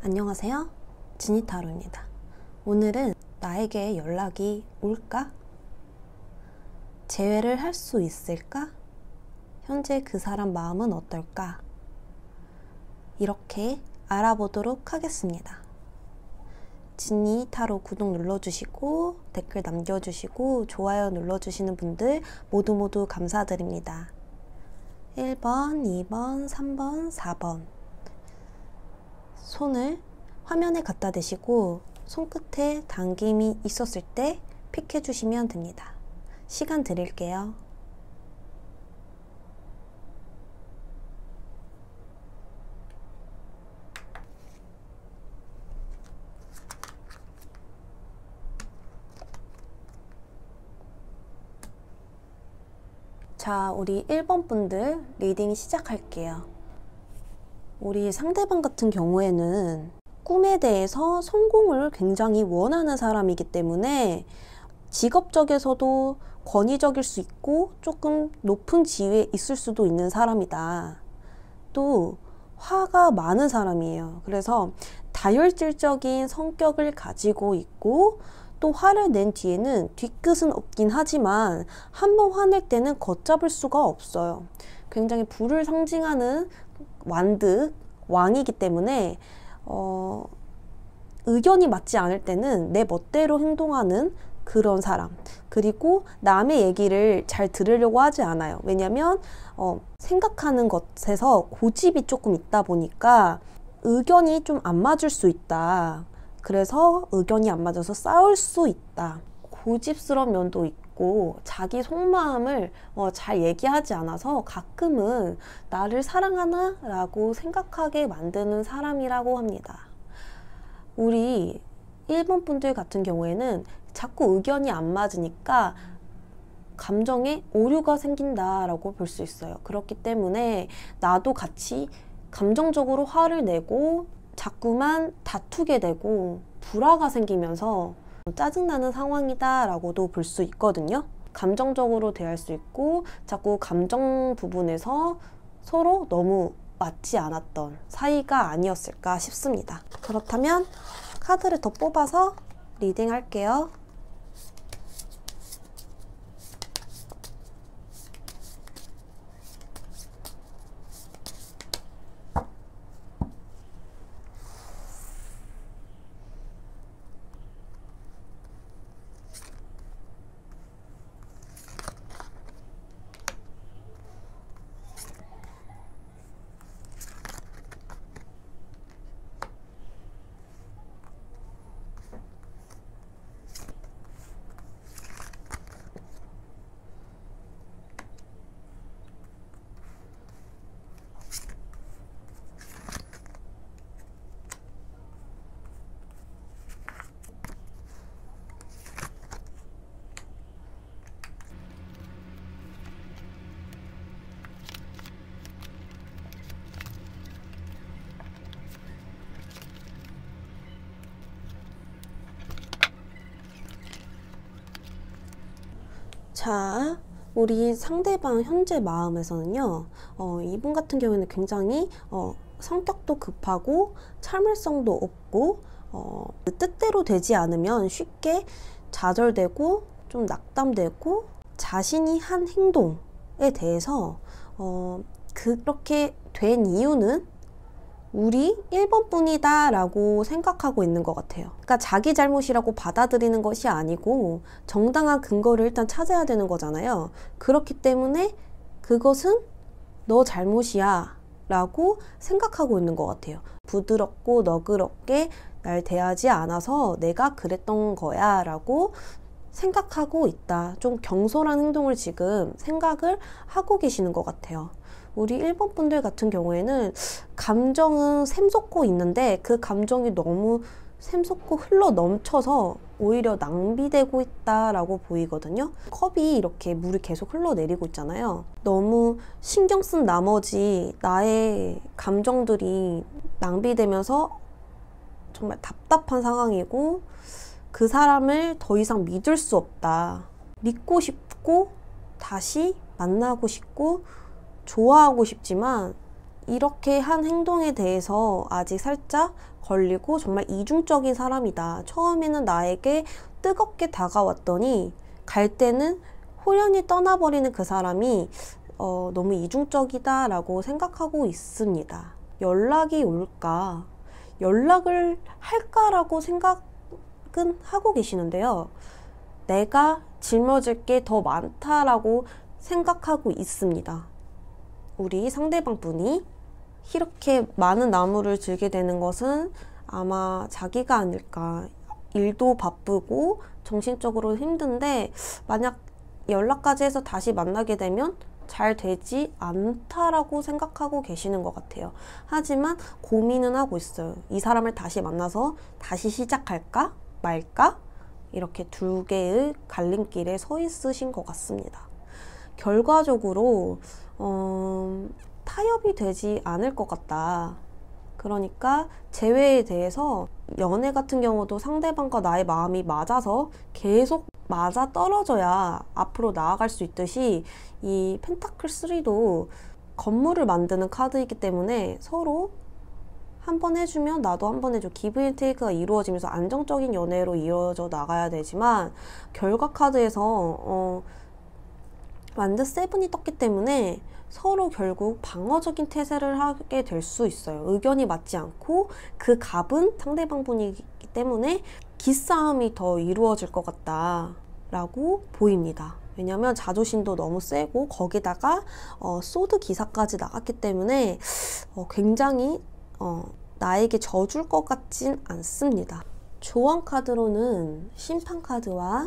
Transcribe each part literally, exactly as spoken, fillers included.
안녕하세요, 지니타로입니다. 오늘은 나에게 연락이 올까? 재회를 할 수 있을까? 현재 그 사람 마음은 어떨까? 이렇게 알아보도록 하겠습니다. 지니타로 구독 눌러주시고 댓글 남겨주시고 좋아요 눌러주시는 분들 모두 모두 감사드립니다. 일 번, 이 번, 삼 번, 사 번 손을 화면에 갖다 대시고 손끝에 당김이 있었을 때 픽해 주시면 됩니다. 시간 드릴게요. 자, 우리 일 번 분들 리딩 시작할게요. 우리 상대방 같은 경우에는 꿈에 대해서 성공을 굉장히 원하는 사람이기 때문에 직업적에서도 권위적일 수 있고 조금 높은 지위에 있을 수도 있는 사람이다. 또 화가 많은 사람이에요. 그래서 다혈질적인 성격을 가지고 있고 또 화를 낸 뒤에는 뒤끝은 없긴 하지만 한번 화낼 때는 걷잡을 수가 없어요. 굉장히 불을 상징하는 완득, 왕이기 때문에 어, 의견이 맞지 않을 때는 내 멋대로 행동하는 그런 사람. 그리고 남의 얘기를 잘 들으려고 하지 않아요. 왜냐면 어, 생각하는 것에서 고집이 조금 있다 보니까 의견이 좀 안 맞을 수 있다. 그래서 의견이 안 맞아서 싸울 수 있다. 고집스러운 면도 있고 자기 속마음을 어, 잘 얘기하지 않아서 가끔은 나를 사랑하나? 라고 생각하게 만드는 사람이라고 합니다. 우리 일 번 분들 같은 경우에는 자꾸 의견이 안 맞으니까 감정에 오류가 생긴다라고 볼 수 있어요. 그렇기 때문에 나도 같이 감정적으로 화를 내고 자꾸만 다투게 되고 불화가 생기면서 짜증나는 상황이다 라고도 볼 수 있거든요. 감정적으로 대할 수 있고 자꾸 감정 부분에서 서로 너무 맞지 않았던 사이가 아니었을까 싶습니다. 그렇다면 카드를 더 뽑아서 리딩 할게요. 자, 우리 상대방 현재 마음에서는요, 어, 이분 같은 경우에는 굉장히 어, 성격도 급하고 참을성도 없고 어, 뜻대로 되지 않으면 쉽게 좌절되고 좀 낙담되고 자신이 한 행동에 대해서 어, 그렇게 된 이유는 우리 일 번 뿐이다 라고 생각하고 있는 것 같아요. 그러니까 자기 잘못이라고 받아들이는 것이 아니고 정당한 근거를 일단 찾아야 되는 거잖아요. 그렇기 때문에 그것은 너 잘못이야 라고 생각하고 있는 것 같아요. 부드럽고 너그럽게 날 대하지 않아서 내가 그랬던 거야 라고 생각하고 있다. 좀 경솔한 행동을 지금 생각을 하고 계시는 것 같아요. 우리 일 번 분들 같은 경우에는 감정은 샘솟고 있는데 그 감정이 너무 샘솟고 흘러 넘쳐서 오히려 낭비되고 있다라고 보이거든요. 컵이 이렇게 물이 계속 흘러내리고 있잖아요. 너무 신경 쓴 나머지 나의 감정들이 낭비되면서 정말 답답한 상황이고 그 사람을 더 이상 믿을 수 없다. 믿고 싶고 다시 만나고 싶고 좋아하고 싶지만 이렇게 한 행동에 대해서 아직 살짝 걸리고 정말 이중적인 사람이다. 처음에는 나에게 뜨겁게 다가왔더니 갈 때는 호련히 떠나버리는 그 사람이 어, 너무 이중적이다 라고 생각하고 있습니다. 연락이 올까? 연락을 할까라고 생각은 하고 계시는데요. 내가 짊어질 게 더 많다라고 생각하고 있습니다. 우리 상대방 분이 이렇게 많은 나무를 들게 되는 것은 아마 자기가 아닐까. 일도 바쁘고 정신적으로 힘든데 만약 연락까지 해서 다시 만나게 되면 잘 되지 않다라고 생각하고 계시는 것 같아요. 하지만 고민은 하고 있어요. 이 사람을 다시 만나서 다시 시작할까 말까? 이렇게 두 개의 갈림길에 서 있으신 것 같습니다. 결과적으로 어, 타협이 되지 않을 것 같다. 그러니까 재회에 대해서 연애 같은 경우도 상대방과 나의 마음이 맞아서 계속 맞아 떨어져야 앞으로 나아갈 수 있듯이 이 펜타클 쓰리도 건물을 만드는 카드이기 때문에 서로 한 번 해주면 나도 한 번 해줘. 기브 앤 테이크가 이루어지면서 안정적인 연애로 이어져 나가야 되지만 결과 카드에서 어, 완드 세븐이 떴기 때문에 서로 결국 방어적인 태세를 하게 될 수 있어요. 의견이 맞지 않고 그 값은 상대방 분이기 때문에 기싸움이 더 이루어질 것 같다라고 보입니다. 왜냐면 자존심도 너무 세고 거기다가 어, 소드 기사까지 나갔기 때문에 어, 굉장히 어, 나에게 져줄 것 같진 않습니다. 조언 카드로는 심판 카드와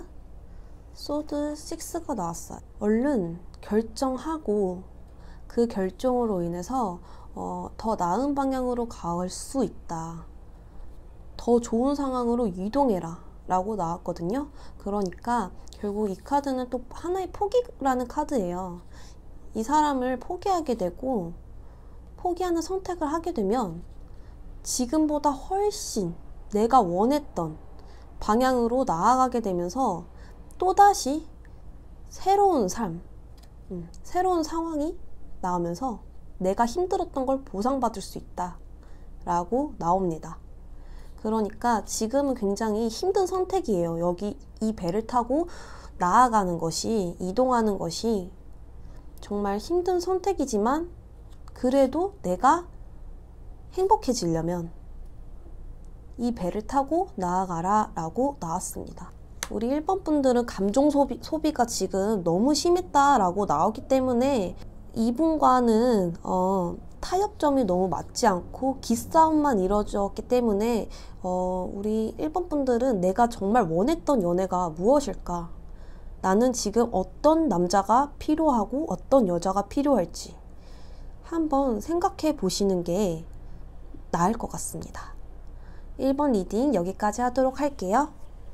소드 식스가 나왔어요. 얼른 결정하고 그 결정으로 인해서 어, 더 나은 방향으로 갈 수 있다. 더 좋은 상황으로 이동해라 라고 나왔거든요. 그러니까 결국 이 카드는 또 하나의 포기라는 카드예요. 이 사람을 포기하게 되고 포기하는 선택을 하게 되면 지금보다 훨씬 내가 원했던 방향으로 나아가게 되면서 또다시 새로운 삶, 음, 새로운 상황이 나오면서 내가 힘들었던 걸 보상받을 수 있다 라고 나옵니다. 그러니까 지금은 굉장히 힘든 선택이에요. 여기 이 배를 타고 나아가는 것이, 이동하는 것이 정말 힘든 선택이지만 그래도 내가 행복해지려면 이 배를 타고 나아가라 라고 나왔습니다. 우리 일 번 분들은 감정 소비, 소비가 지금 너무 심했다라고 나오기 때문에 이분과는 어, 타협점이 너무 맞지 않고 기싸움만 이루어졌기 때문에 어, 우리 일 번 분들은 내가 정말 원했던 연애가 무엇일까? 나는 지금 어떤 남자가 필요하고 어떤 여자가 필요할지 한번 생각해 보시는 게 나을 것 같습니다. 일 번 리딩 여기까지 하도록 할게요.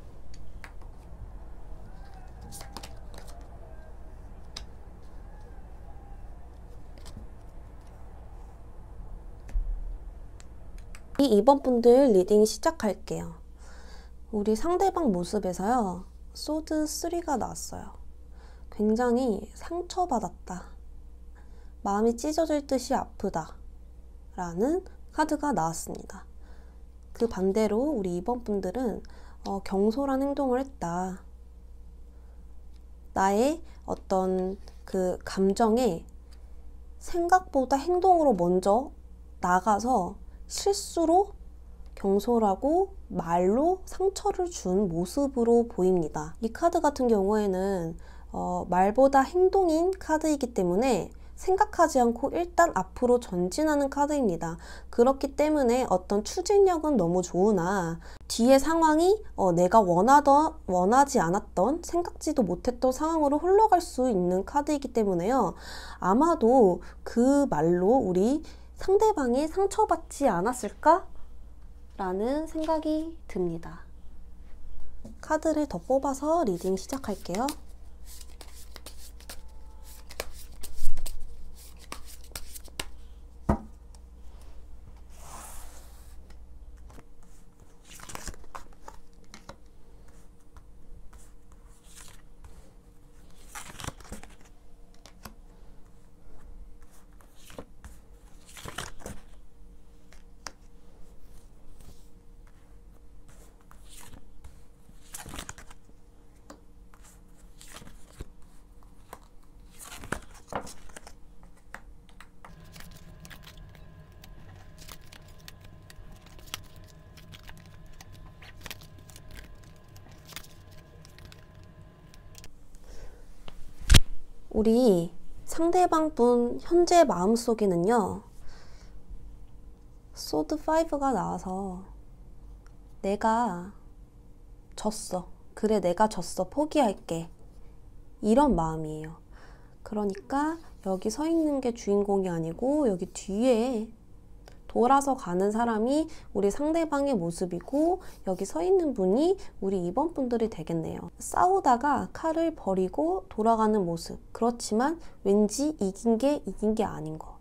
이 번 분들 리딩 시작할게요. 우리 상대방 모습에서요. 소드 쓰리가 나왔어요. 굉장히 상처받았다. 마음이 찢어질 듯이 아프다. 라는 카드가 나왔습니다. 그 반대로 우리 이 번 분들은 어, 경솔한 행동을 했다. 나의 어떤 그 감정에 생각보다 행동으로 먼저 나가서 실수로 경솔하고 말로 상처를 준 모습으로 보입니다. 이 카드 같은 경우에는 어, 말보다 행동인 카드이기 때문에 생각하지 않고 일단 앞으로 전진하는 카드입니다. 그렇기 때문에 어떤 추진력은 너무 좋으나 뒤의 상황이 어, 내가 원하던, 원하지 않았던 생각지도 못했던 상황으로 흘러갈 수 있는 카드이기 때문에요. 아마도 그 말로 우리 상대방이 상처받지 않았을까? 라는 생각이 듭니다. 카드를 더 뽑아서 리딩 시작할게요. 우리 상대방 분 현재 마음속에는요, 소드 파이브가 나와서 내가 졌어. 그래, 내가 졌어. 포기할게. 이런 마음이에요. 그러니까 여기 서 있는 게 주인공이 아니고 여기 뒤에 돌아서 가는 사람이 우리 상대방의 모습이고 여기 서 있는 분이 우리 이 번 분들이 되겠네요. 싸우다가 칼을 버리고 돌아가는 모습. 그렇지만 왠지 이긴 게 이긴 게 아닌 것.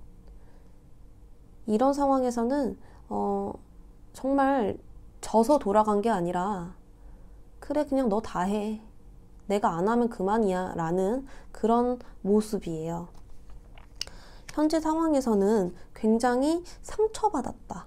이런 상황에서는 어, 정말 져서 돌아간 게 아니라 그래, 그냥 너 다 해. 내가 안 하면 그만이야 라는 그런 모습이에요. 현재 상황에서는 굉장히 상처받았다.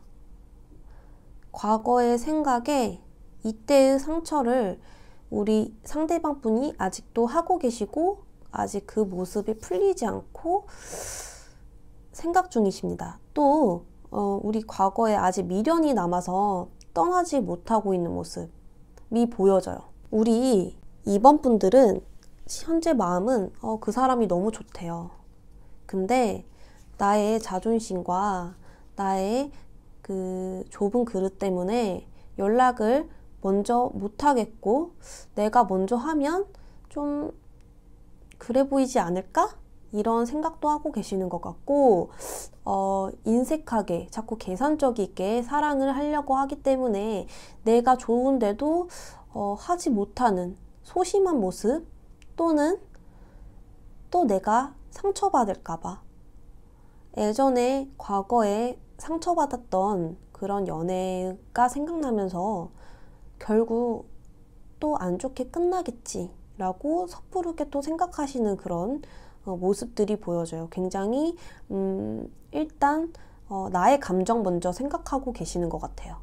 과거의 생각에 이때의 상처를 우리 상대방 분이 아직도 하고 계시고 아직 그 모습이 풀리지 않고 생각 중이십니다. 또 어, 우리 과거에 아직 미련이 남아서 떠나지 못하고 있는 모습이 보여져요. 우리 이 번 분들은 현재 마음은 어, 그 사람이 너무 좋대요. 근데 나의 자존심과 나의 그 좁은 그릇 때문에 연락을 먼저 못하겠고 내가 먼저 하면 좀 그래 보이지 않을까? 이런 생각도 하고 계시는 것 같고 어, 인색하게 자꾸 계산적이게 사랑을 하려고 하기 때문에 내가 좋은데도 어, 하지 못하는 소심한 모습 또는 또 내가 상처받을까봐 예전에 과거에 상처받았던 그런 연애가 생각나면서 결국 또 안 좋게 끝나겠지 라고 섣부르게 또 생각하시는 그런 어, 모습들이 보여져요. 굉장히 음, 일단 어, 나의 감정 먼저 생각하고 계시는 것 같아요.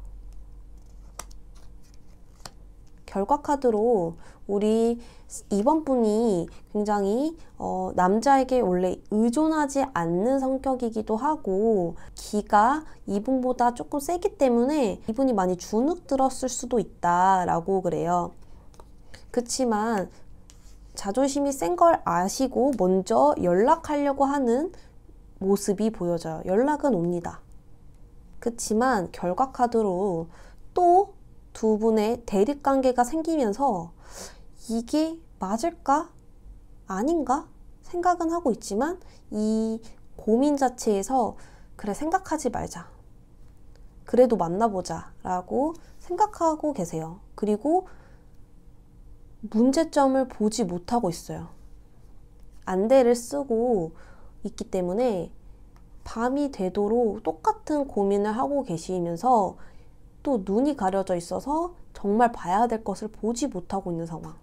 결과 카드로 우리 이 번 분이 굉장히 어, 남자에게 원래 의존하지 않는 성격이기도 하고 기가 이분보다 조금 세기 때문에 이분이 많이 주눅 들었을 수도 있다라고 그래요. 그치만 자존심이 센 걸 아시고 먼저 연락하려고 하는 모습이 보여져요. 연락은 옵니다. 그치만 결과 카드로 또 두 분의 대립관계가 생기면서 이게 맞을까? 아닌가? 생각은 하고 있지만 이 고민 자체에서 그래, 생각하지 말자. 그래도 만나보자 라고 생각하고 계세요. 그리고 문제점을 보지 못하고 있어요. 안대를 쓰고 있기 때문에 밤이 되도록 똑같은 고민을 하고 계시면서 또 눈이 가려져 있어서 정말 봐야 될 것을 보지 못하고 있는 상황.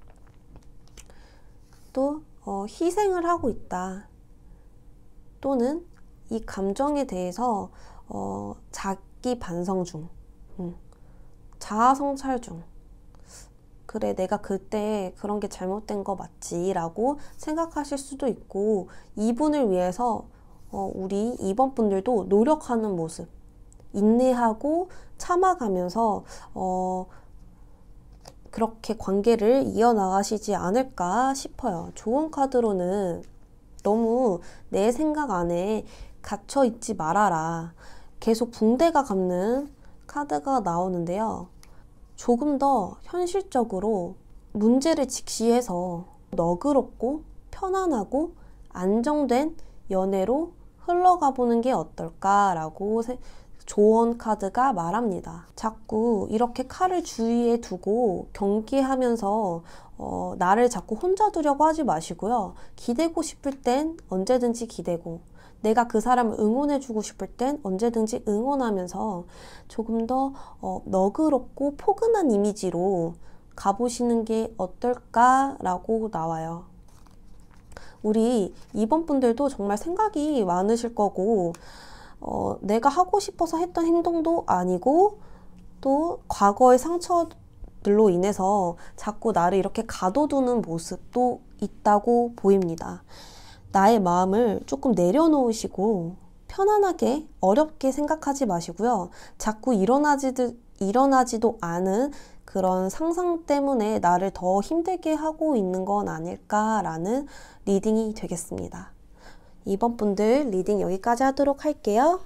또 어, 희생을 하고 있다. 또는 이 감정에 대해서 어, 자기 반성 중, 음, 자아 성찰 중. 그래, 내가 그때 그런 게 잘못된 거 맞지 라고 생각하실 수도 있고 이분을 위해서 어, 우리 이 번 분들도 노력하는 모습, 인내하고 참아가면서 어, 그렇게 관계를 이어나가시지 않을까 싶어요. 좋은 카드로는 너무 내 생각 안에 갇혀 있지 말아라. 계속 붕대가 감는 카드가 나오는데요. 조금 더 현실적으로 문제를 직시해서 너그럽고 편안하고 안정된 연애로 흘러가 보는 게 어떨까라고 조언 카드가 말합니다. 자꾸 이렇게 칼을 주위에 두고 경계하면서 어, 나를 자꾸 혼자 두려고 하지 마시고요. 기대고 싶을 땐 언제든지 기대고 내가 그 사람을 응원해주고 싶을 땐 언제든지 응원하면서 조금 더 어, 너그럽고 포근한 이미지로 가보시는 게 어떨까라고 나와요. 우리 이 번 분들도 정말 생각이 많으실 거고 어, 내가 하고 싶어서 했던 행동도 아니고 또 과거의 상처들로 인해서 자꾸 나를 이렇게 가둬두는 모습도 있다고 보입니다. 나의 마음을 조금 내려놓으시고 편안하게 어렵게 생각하지 마시고요. 자꾸 일어나지, 일어나지도 않은 그런 상상 때문에 나를 더 힘들게 하고 있는 건 아닐까라는 리딩이 되겠습니다. 이번 분들 리딩 여기까지 하도록 할게요.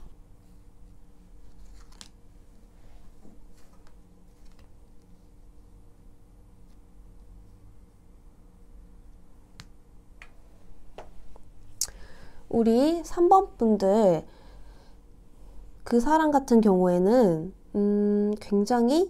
우리 삼 번 분들, 그 사람 같은 경우에는 음, 굉장히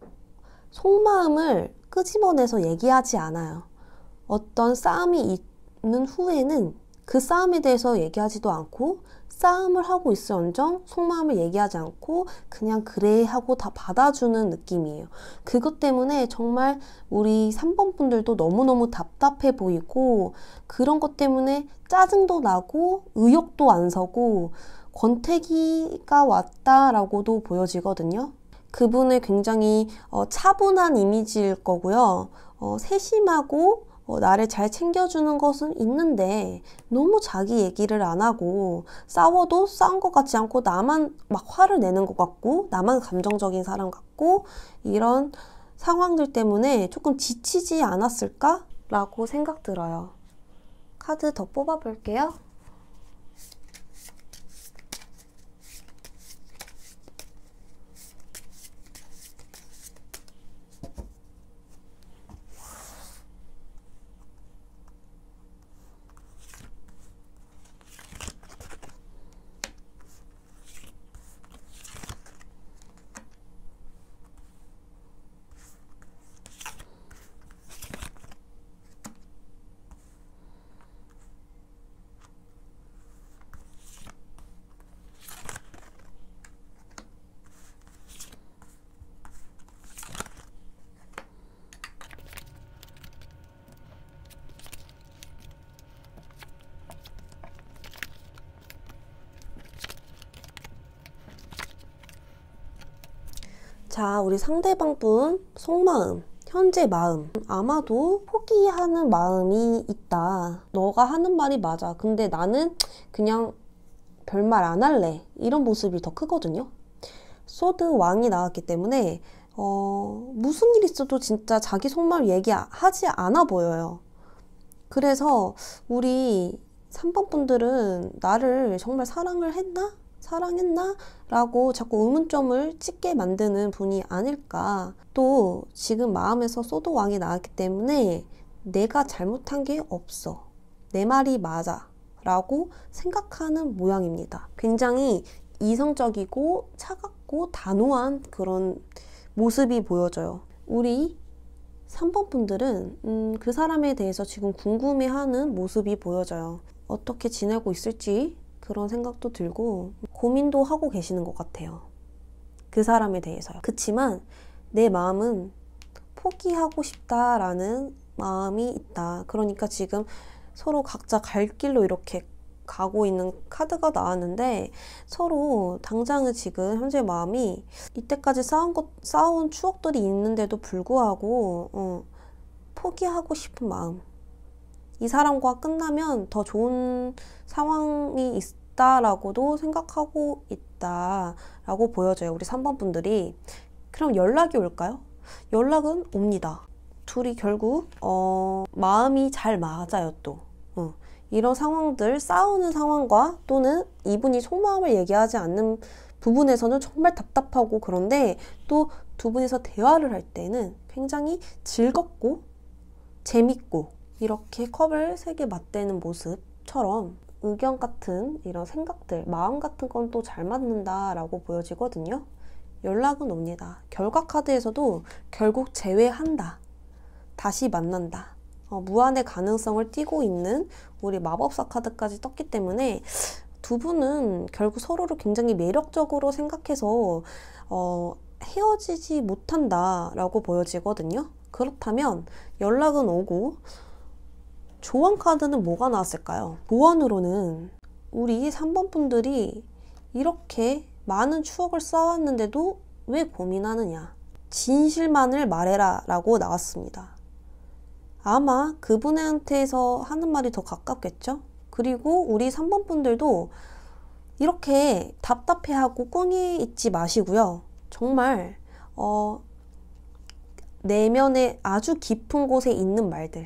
속마음을 끄집어내서 얘기하지 않아요. 어떤 싸움이 있는 후에는 그 싸움에 대해서 얘기하지도 않고, 싸움을 하고 있을언정 속마음을 얘기하지 않고 그냥 그래 하고 다 받아주는 느낌이에요. 그것 때문에 정말 우리 삼 번 분들도 너무너무 답답해 보이고, 그런 것 때문에 짜증도 나고 의욕도 안 서고 권태기가 왔다라고도 보여지거든요. 그분은 굉장히 어, 차분한 이미지일 거고요. 어, 세심하고 어, 나를 잘 챙겨주는 것은 있는데 너무 자기 얘기를 안 하고, 싸워도 싸운 것 같지 않고 나만 막 화를 내는 것 같고 나만 감정적인 사람 같고, 이런 상황들 때문에 조금 지치지 않았을까? 라고 생각 들어요. 카드 더 뽑아 볼게요. 자, 우리 상대방 분 속마음, 현재 마음, 아마도 포기하는 마음이 있다. 너가 하는 말이 맞아. 근데 나는 그냥 별말 안 할래. 이런 모습이 더 크거든요. 소드 왕이 나왔기 때문에 어, 무슨 일 있어도 진짜 자기 속마음 얘기하지 않아 보여요. 그래서 우리 삼 번 분들은 나를 정말 사랑을 했나? 사랑했나? 라고 자꾸 의문점을 찍게 만드는 분이 아닐까. 또 지금 마음에서 소드 왕이 나왔기 때문에 내가 잘못한 게 없어, 내 말이 맞아 라고 생각하는 모양입니다. 굉장히 이성적이고 차갑고 단호한 그런 모습이 보여져요. 우리 삼 번 분들은 음, 그 사람에 대해서 지금 궁금해하는 모습이 보여져요. 어떻게 지내고 있을지 그런 생각도 들고 고민도 하고 계시는 것 같아요. 그 사람에 대해서요. 그치만 내 마음은 포기하고 싶다라는 마음이 있다. 그러니까 지금 서로 각자 갈 길로 이렇게 가고 있는 카드가 나왔는데, 서로 당장은 지금 현재 마음이 이때까지 쌓은 것, 쌓아온 추억들이 있는데도 불구하고 어, 포기하고 싶은 마음, 이 사람과 끝나면 더 좋은 상황이 있다라고도 생각하고 있다라고 보여져요. 우리 삼 번 분들이. 그럼 연락이 올까요? 연락은 옵니다. 둘이 결국 어, 마음이 잘 맞아요. 또 어. 이런 상황들, 싸우는 상황과 또는 이분이 속마음을 얘기하지 않는 부분에서는 정말 답답하고, 그런데 또 두 분이서 대화를 할 때는 굉장히 즐겁고 재밌고, 이렇게 컵을 세 개 맞대는 모습처럼 의견 같은 이런 생각들, 마음 같은 건 또 잘 맞는다라고 보여지거든요. 연락은 옵니다. 결과 카드에서도 결국 재회한다, 다시 만난다, 어, 무한의 가능성을 띠고 있는 우리 마법사 카드까지 떴기 때문에 두 분은 결국 서로를 굉장히 매력적으로 생각해서 어, 헤어지지 못한다라고 보여지거든요. 그렇다면 연락은 오고, 조언 카드는 뭐가 나왔을까요? 조언으로는 우리 삼 번 분들이 이렇게 많은 추억을 쌓았는데도 왜 고민하느냐, 진실만을 말해라 라고 나왔습니다. 아마 그분한테서 하는 말이 더 가깝겠죠? 그리고 우리 삼 번 분들도 이렇게 답답해하고 꿍이 있지 마시고요. 정말 어, 내면의 아주 깊은 곳에 있는 말들,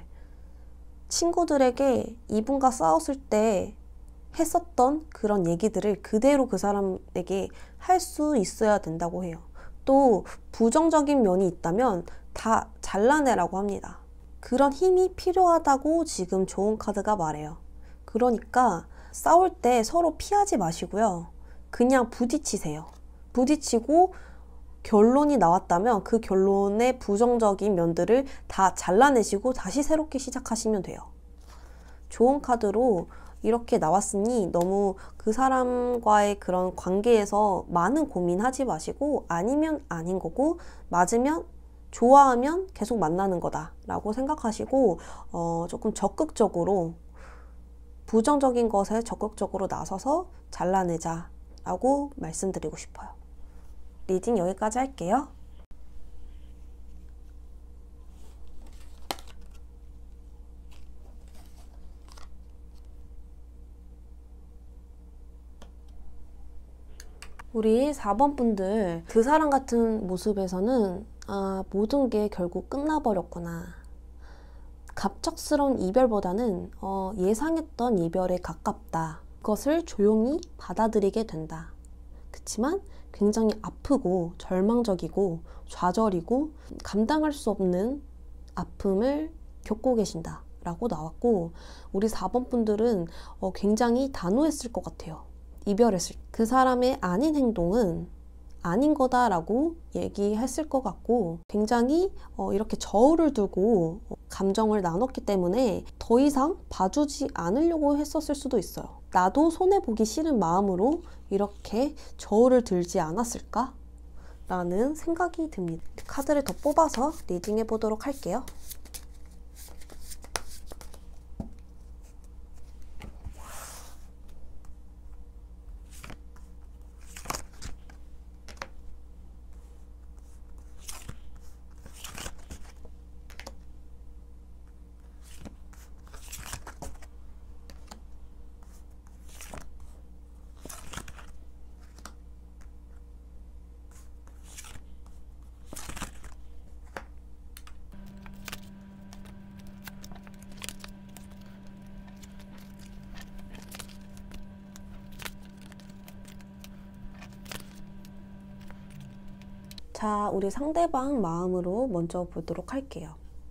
친구들에게 이분과 싸웠을 때 했었던 그런 얘기들을 그대로 그 사람에게 할 수 있어야 된다고 해요. 또 부정적인 면이 있다면 다 잘라내라고 합니다. 그런 힘이 필요하다고 지금 좋은 카드가 말해요. 그러니까 싸울 때 서로 피하지 마시고요. 그냥 부딪히세요. 부딪히고 결론이 나왔다면 그 결론의 부정적인 면들을 다 잘라내시고 다시 새롭게 시작하시면 돼요. 좋은 카드로 이렇게 나왔으니 너무 그 사람과의 그런 관계에서 많은 고민하지 마시고 아니면 아닌 거고 맞으면 좋아하면 계속 만나는 거다 라고 생각하시고 어, 조금 적극적으로 부정적인 것에 적극적으로 나서서 잘라내자 라고 말씀드리고 싶어요. 리딩 여기까지 할게요. 우리 사 번 분들, 그 사람 같은 모습에서는 아, 모든 게 결국 끝나버렸구나. 갑작스러운 이별보다는 어, 예상했던 이별에 가깝다. 그것을 조용히 받아들이게 된다. 그치만 굉장히 아프고 절망적이고 좌절이고 감당할 수 없는 아픔을 겪고 계신다 라고 나왔고, 우리 사 번 분들은 어, 굉장히 단호했을 것 같아요. 이별했을 때 그 사람의 아닌 행동은 아닌 거다라고 얘기했을 것 같고, 굉장히 어, 이렇게 저울을 두고 감정을 나눴기 때문에 더 이상 봐주지 않으려고 했었을 수도 있어요. 나도 손해보기 싫은 마음으로 이렇게 저울을 들지 않았을까? 라는 생각이 듭니다. 카드를 더 뽑아서 리딩해 보도록 할게요. 자, 우리 상대방 마음으로 먼저 보도록 할게요.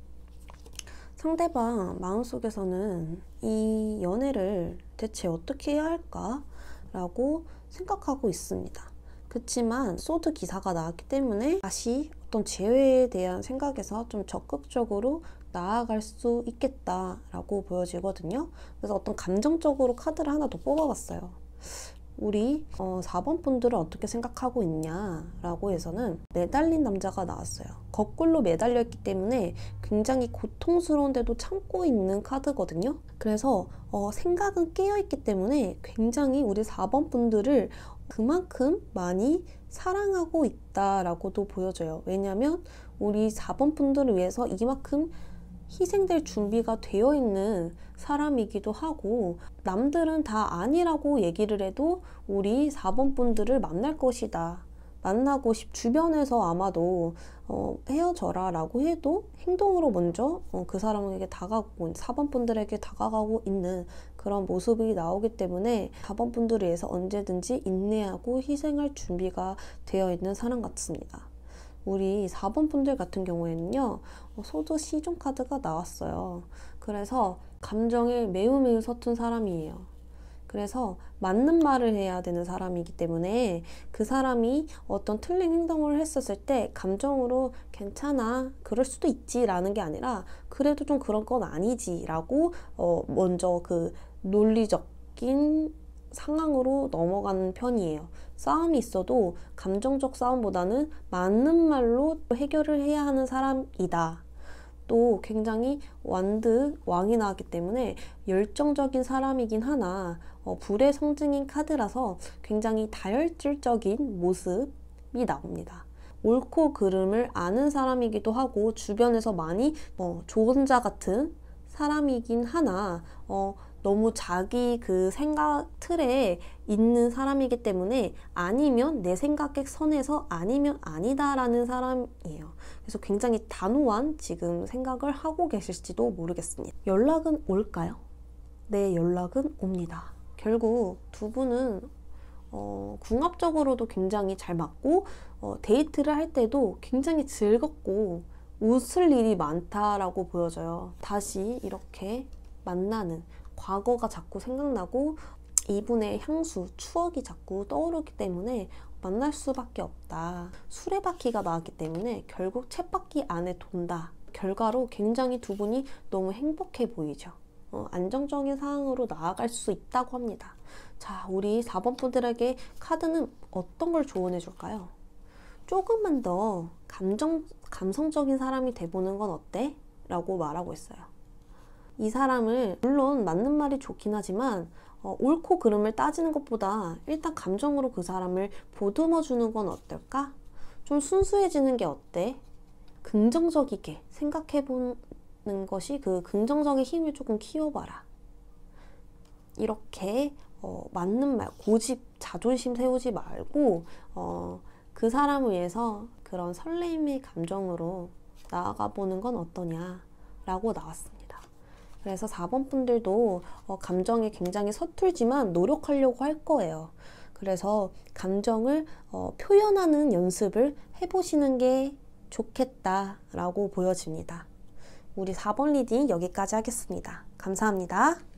상대방 마음속에서는 이 연애를 대체 어떻게 해야 할까? 라고 생각하고 있습니다. 그치만 소드 기사가 나왔기 때문에 다시 어떤 재회에 대한 생각에서 좀 적극적으로 나아갈 수 있겠다라고 보여지거든요. 그래서 어떤 감정적으로 카드를 하나 더 뽑아봤어요. 우리 어, 사 번 분들은 어떻게 생각하고 있냐라고 해서는 매달린 남자가 나왔어요. 거꾸로 매달려 있기 때문에 굉장히 고통스러운데도 참고 있는 카드거든요. 그래서 어, 생각은 깨어 있기 때문에 굉장히 우리 사 번 분들을 그만큼 많이 사랑하고 있다라고도 보여져요. 왜냐하면 우리 사 번 분들을 위해서 이만큼 희생될 준비가 되어 있는 사람이기도 하고, 남들은 다 아니라고 얘기를 해도 우리 사 번 분들을 만날 것이다, 만나고 싶, 주변에서 아마도 어, 헤어져라 라고 해도 행동으로 먼저 어, 그 사람에게 다가가고 사 번 분들에게 다가가고 있는 그런 모습이 나오기 때문에 사 번 분들을 위해서 언제든지 인내하고 희생할 준비가 되어 있는 사람 같습니다. 우리 사 번 분들 같은 경우에는요, 소드 시종 카드가 나왔어요. 그래서 감정에 매우 매우 서툰 사람이에요. 그래서 맞는 말을 해야 되는 사람이기 때문에 그 사람이 어떤 틀린 행동을 했었을 때 감정으로 괜찮아, 그럴 수도 있지 라는 게 아니라 그래도 좀 그런 건 아니지 라고 어 먼저 그 논리적인 상황으로 넘어가는 편이에요. 싸움이 있어도 감정적 싸움보다는 맞는 말로 해결을 해야 하는 사람이다. 또 굉장히 완드, 왕이 나왔기 때문에 열정적인 사람이긴 하나 어, 불의 상징인 카드라서 굉장히 다혈질적인 모습이 나옵니다. 옳고 그름을 아는 사람이기도 하고 주변에서 많이 어, 좋은 자 같은 사람이긴 하나 어, 너무 자기 그 생각 틀에 있는 사람이기 때문에 아니면 내 생각의 선에서 아니면 아니다라는 사람이에요. 그래서 굉장히 단호한 지금 생각을 하고 계실지도 모르겠습니다. 연락은 올까요? 네, 연락은 옵니다. 결국 두 분은 어, 궁합적으로도 굉장히 잘 맞고 어, 데이트를 할 때도 굉장히 즐겁고 웃을 일이 많다라고 보여져요. 다시 이렇게 만나는 과거가 자꾸 생각나고 이분의 향수, 추억이 자꾸 떠오르기 때문에 만날 수밖에 없다. 수레바퀴가 나왔기 때문에 결국 쳇바퀴 안에 돈다. 결과로 굉장히 두 분이 너무 행복해 보이죠. 어, 안정적인 상황으로 나아갈 수 있다고 합니다. 자, 우리 사 번 분들에게 카드는 어떤 걸 조언해 줄까요? 조금만 더 감정, 감성적인 사람이 돼보는 건 어때? 라고 말하고 있어요. 이 사람을 물론 맞는 말이 좋긴 하지만 어, 옳고 그름을 따지는 것보다 일단 감정으로 그 사람을 보듬어 주는 건 어떨까? 좀 순수해지는 게 어때? 긍정적이게 생각해 보는 것이 그 긍정적인 힘을 조금 키워봐라. 이렇게 어, 맞는 말, 고집, 자존심 세우지 말고 어, 그 사람을 위해서 그런 설레임의 감정으로 나아가 보는 건 어떠냐라고 나왔습니다. 그래서 사 번 분들도 어, 감정이 굉장히 서툴지만 노력하려고 할 거예요. 그래서 감정을 어, 표현하는 연습을 해보시는 게 좋겠다라고 보여집니다. 우리 사 번 리딩 여기까지 하겠습니다. 감사합니다.